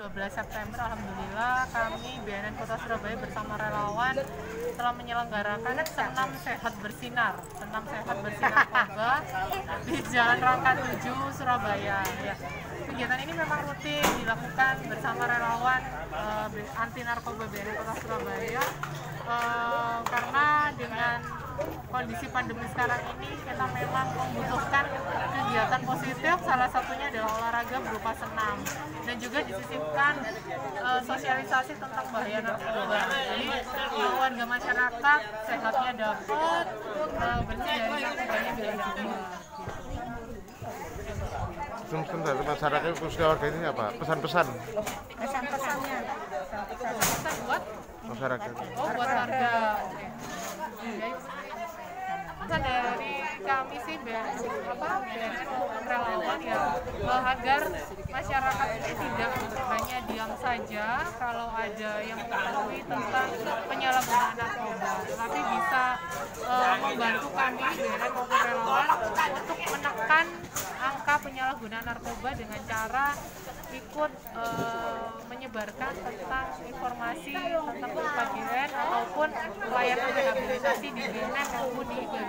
12 September, alhamdulillah kami BNN Kota Surabaya bersama relawan telah menyelenggarakan senam sehat bersinar narkoba di Jalan Rangka 7 Surabaya. Ya. Kegiatan ini memang rutin dilakukan bersama relawan anti narkoba BNN Kota Surabaya karena dengan kondisi pandemi sekarang ini kita memang membutuhkan kegiatan positif, salah satunya adalah olahraga berupa senam dan juga disisipkan sosialisasi tentang bahaya narkoba. Jadi warga masyarakat sehatnya dapat, bersih dari narkobanya bisa juga. Pesan dari masyarakat khususnya warga ini apa? Pesan-pesan? Pesan-pesannya. Pesan buat masyarakat. Oh, buat warga. Pesan dari kami sih BNN relawan ya agar masyarakat ini tidak hanya diam saja kalau ada yang mengetahui tentang penyalahgunaan narkoba, tapi bisa membantu kami BNN maupun relawan untuk menekan angka penyalahgunaan narkoba dengan cara ikut menyebarkan tentang informasi tentang kebagian ataupun pelayanan rehabilitasi di BNN maupun di IBWI.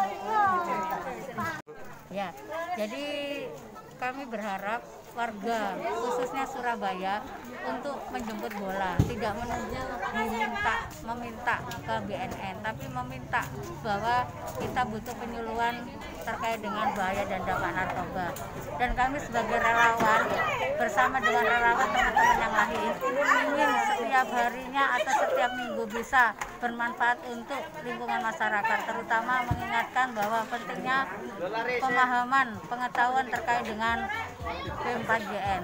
Ya, jadi kami berharap warga khususnya Surabaya untuk menjemput bola, tidak menunggu meminta ke BNN, tapi meminta bahwa kita butuh penyuluhan terkait dengan bahaya dan dampak narkoba. Dan kami sebagai relawan bersama dengan relawan teman-teman yang lain ingin setiap harinya atau setiap minggu bisa bermanfaat untuk lingkungan masyarakat, terutama mengingatkan bahwa pentingnya pemahaman pengetahuan terkait dengan P4JN.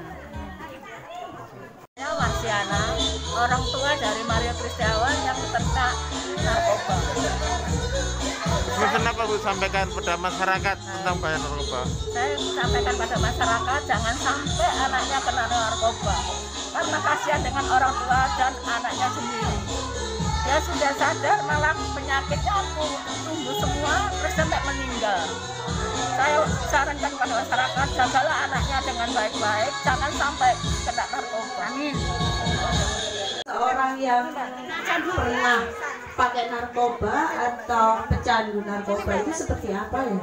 Marsiana, orang tua dari Mario Kristiawan yang terkena narkoba. Kenapa Bu sampaikan pada masyarakat tentang bahaya narkoba? Saya sampaikan pada masyarakat jangan sampai anaknya kena narkoba, karena kasihan dengan orang tua dan anaknya sendiri. Dia sudah sadar malah penyakitnya tumbuh semua terus sampai meninggal. Saya sarankan pada masyarakat jagalah anaknya dengan baik-baik, jangan sampai kena narkoba. Amin. Orang yang pernah pakai narkoba atau pecandu narkoba itu seperti apa ya?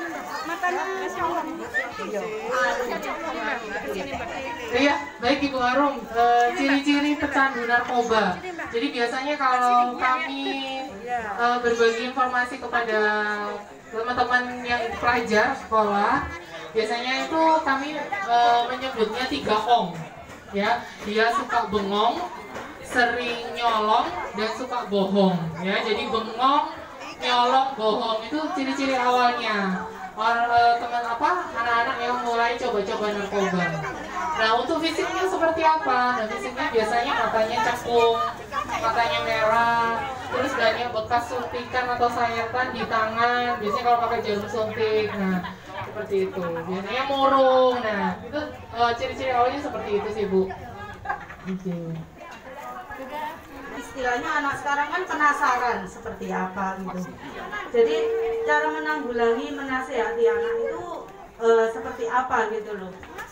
Iya, baik Ibu Arum, ciri-ciri pecandu narkoba. Jadi biasanya kalau kami berbagi informasi kepada teman-teman yang pelajar sekolah, biasanya itu kami menyebutnya 3 ong. Ya, dia suka bengong, sering nyolong, dan suka bohong. Ya, jadi bengong, nyolong, bohong itu ciri-ciri awalnya. Anak-anak yang mulai coba-coba narkoba. Nah, untuk fisiknya seperti apa? Nah, fisiknya biasanya matanya cekung, matanya merah, terus banyak bekas suntikan atau sayatan di tangan. Biasanya kalau pakai jarum suntik, nah seperti itu. Biasanya murung. Nah, itu ciri-ciri awalnya seperti itu sih, Bu. Gitu. Istilahnya anak sekarang kan penasaran seperti apa gitu. Jadi cara menanggulangi, menasehati anak itu seperti apa gitu loh.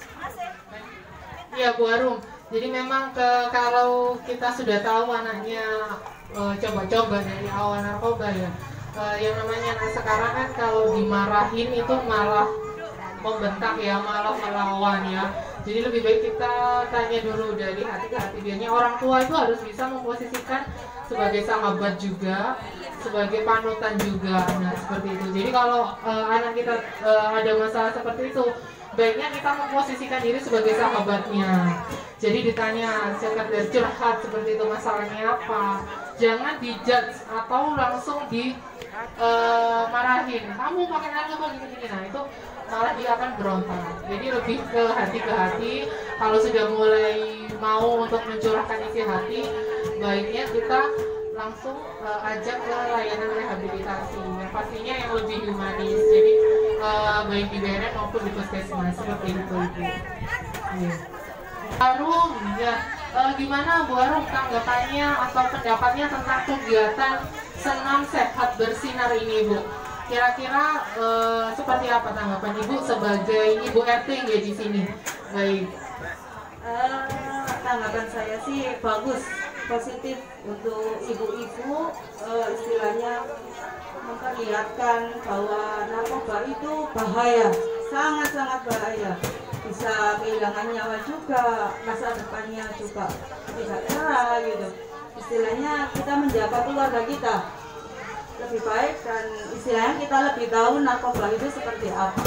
Iya Bu Arum, jadi memang kalau kita sudah tahu anaknya coba-coba dari awal narkoba ya, yang namanya anak sekarang kan kalau dimarahin itu malah membentak ya, malah melawan ya. Jadi lebih baik kita tanya dulu dari hati ke hati. Biasanya orang tua itu harus bisa memposisikan sebagai sahabat juga, sebagai panutan juga. Nah seperti itu. Jadi kalau anak kita ada masalah seperti itu, baiknya kita memposisikan diri sebagai sahabatnya. Jadi ditanya sekedar curhat seperti itu, masalahnya apa. Jangan dijudge atau langsung dimarahin. Kamu pakai narkoba gini-gini. Nah itu malah dia akan berontak. Jadi lebih ke hati. Kalau sudah mulai mau untuk mencurahkan isi hati, baiknya kita langsung ajak ke layanan rehabilitasi. Yang pastinya yang lebih humanis. Jadi baik di BNN maupun di puskesmas seperti itu, Ibu. Ya. Arum, ya gimana Bu Arum tanggapannya atau pendapatnya tentang kegiatan senam sehat bersinar ini, Bu? Kira-kira seperti apa tanggapan Ibu sebagai Ibu RT ya di sini? Baik. tanggapan saya sih bagus, positif untuk ibu-ibu, istilahnya memperlihatkan bahwa narkoba itu bahaya, sangat-sangat bahaya, bisa kehilangan nyawa juga, masa depannya juga tidak cerah gitu. Istilahnya kita menjaga keluarga kita lebih baik, dan istilahnya kita lebih tahu narkoba itu seperti apa.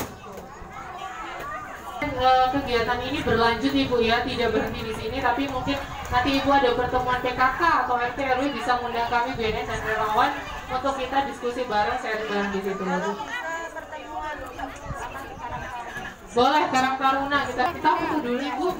Kegiatan ini berlanjut Ibu ya, tidak berhenti di sini, tapi mungkin nanti Ibu ada pertemuan PKK atau RT RW bisa mengundang kami BNN dan relawan untuk kita diskusi bareng, sharing bareng di situ. Boleh, Karang Taruna kita foto dulu Ibu.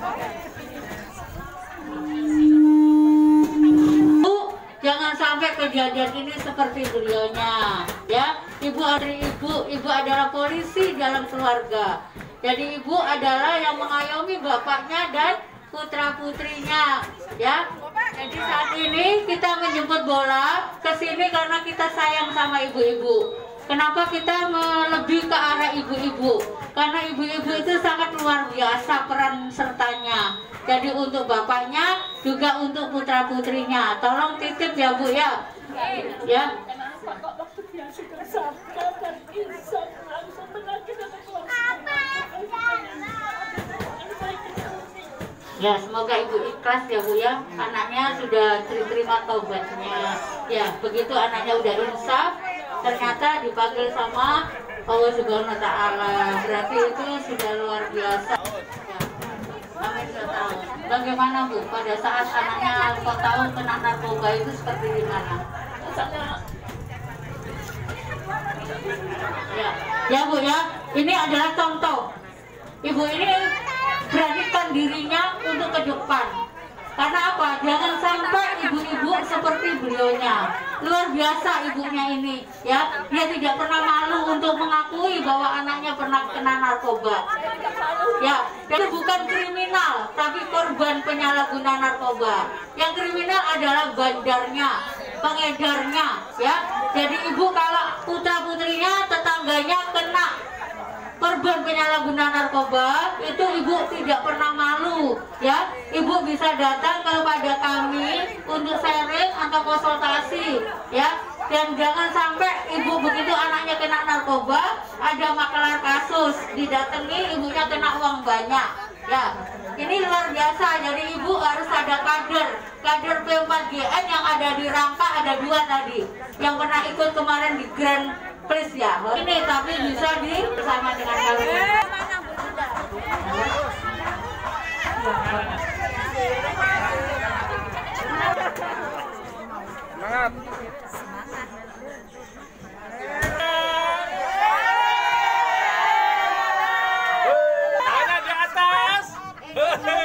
Jangan sampai kejadian ini seperti beliaunya, ya. Ibu adalah polisi dalam keluarga. Jadi ibu adalah yang mengayomi bapaknya dan putra putrinya, ya. Jadi saat ini kita menjemput bola ke sini karena kita sayang sama ibu-ibu. Kenapa kita lebih ke arah ibu-ibu? Karena ibu-ibu itu sangat luar biasa peran sertanya. Jadi untuk bapaknya juga untuk putra putrinya. Tolong titip ya Bu ya. Ya. Ya, semoga ibu ikhlas ya Bu ya. Anaknya sudah terima taubatnya. Ya, begitu anaknya udah insaf, ternyata dipanggil sama Allah Subhanahu wa Ta'ala. Berarti itu sudah luar biasa. Ya. Kami sudah tahu. Bagaimana Bu pada saat anaknya kok tahu kena narkoba itu seperti gimana? Ya Bu ya, ini adalah contoh. Ibu ini beranikan dirinya untuk ke depan. Karena apa? Jangan sampai ibu-ibu seperti beliaunya. Luar biasa ibunya ini, ya. Dia tidak pernah malu untuk mengakui bahwa anaknya pernah kena narkoba. Ya, itu bukan kriminal, tapi korban penyalahguna narkoba. Yang kriminal adalah bandarnya, pengedarnya, ya. Jadi ibu kalau putra putrinya, tetangganya kena korban penyalahguna narkoba, itu ibu tidak pernah malu, ya. Ibu bisa datang kepada kami untuk sharing atau konsultasi, ya. Dan jangan sampai ibu begitu anaknya kena narkoba, ada makelar kasus, didatangi ibunya kena uang banyak, ya. Ini luar biasa. Jadi ibu harus ada kader P4GN yang ada di Rangka, ada 2 tadi yang pernah ikut kemarin di Grand Prix ya. Ini tapi bisa bersama dengan kalian. Semangat. Tangan di atas.